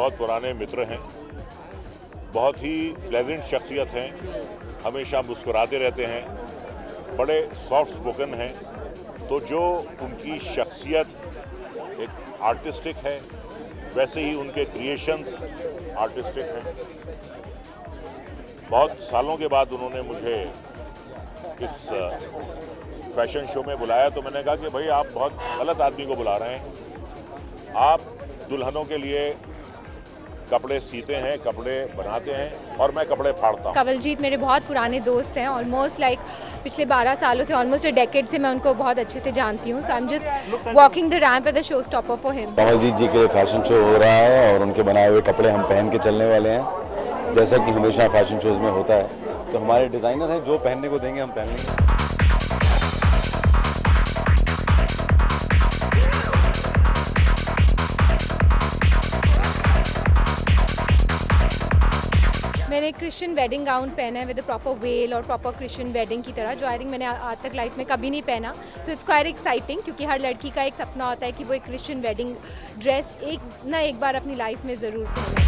बहुत पुराने मित्र हैं, बहुत ही प्लेजेंट शख्सियत हैं, हमेशा मुस्कुराते रहते हैं, बड़े सॉफ्ट स्पोकन हैं। तो जो उनकी शख्सियत एक आर्टिस्टिक है, वैसे ही उनके क्रिएशंस आर्टिस्टिक हैं। बहुत सालों के बाद उन्होंने मुझे इस फैशन शो में बुलाया, तो मैंने कहा कि भाई आप बहुत गलत आदमी को बुला रहे हैं। आप दुल्हनों के लिए कपड़े सीते हैं, कपड़े बनाते हैं और मैं कपड़े फाड़ता हूँ। कंवलजीत मेरे बहुत पुराने दोस्त हैं, ऑलमोस्ट लाइक पिछले 12 सालों से, ऑलमोस्ट अ डेकेड से मैं उनको बहुत अच्छे से जानती हूँ। So I am just walking the ramp at the showstopper for him. Kanwaljeet ji के फैशन शो हो रहा है और उनके बनाए हुए कपड़े हम पहन के चलने वाले हैं, जैसा कि हमेशा फैशन शोज में होता है। तो हमारे डिज़ाइनर हैं, जो पहनने को देंगे हम पहन लेंगे। मैंने एक क्रिश्चियन वेडिंग गाउन पहना है विद प्रॉपर वेल और प्रॉपर क्रिश्चियन वेडिंग की तरह, जो आई थिंक मैंने आज तक लाइफ में कभी नहीं पहना। सो इट्स क्वाइट एक्साइटिंग, क्योंकि हर लड़की का एक सपना होता है कि वो एक क्रिश्चियन वेडिंग ड्रेस एक बार अपनी लाइफ में ज़रूर पहने।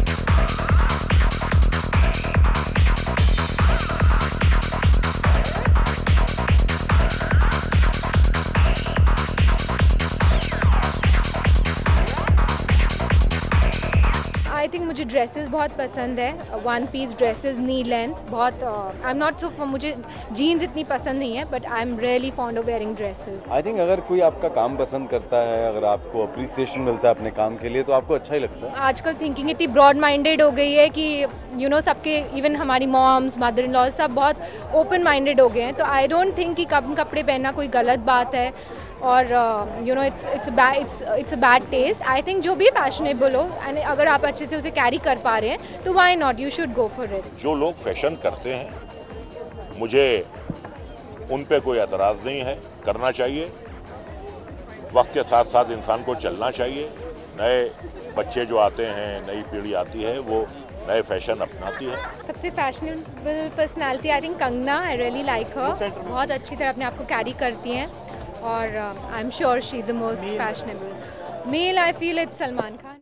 आई थिंक मुझे ड्रेसेस बहुत पसंद है, one piece dresses, knee length, बहुत आई एम नॉट सो, मुझे जीन्स इतनी पसंद नहीं है, but I am really fond of wearing dresses. I think अगर कोई आपका काम पसंद करता है, अगर आपको अप्रिसिएशन मिलता है अपने काम के लिए, तो आपको अच्छा ही लगता है। आजकल थिंकिंग इतनी ब्रॉड माइंडेड हो गई है कि सबके, इवन हमारी मॉम्स, मदर इन लॉ, सब बहुत ओपन माइंडेड हो गए हैं। तो आई डोंट थिंक कि कम कपड़े पहनना कोई गलत बात है और it's a bad taste. I think जो भी फैशनेबल हो एंड अगर आप अच्छे से उसे कैरी कर पा रहे हैं तो why not, you should go for it. जो लोग फैशन करते हैं, मुझे उन पे कोई एतराज़ नहीं है, करना चाहिए। वक्त के साथ साथ इंसान को चलना चाहिए। नए बच्चे जो आते हैं, नई पीढ़ी आती है, वो नए फैशन अपनाती है। सबसे fashionable personality I think Kangana, I really like her. बहुत अच्छी तरह अपने आप को कैरी करती हैं और I am sure she is the most fashionable. Male I feel it's Salman Khan.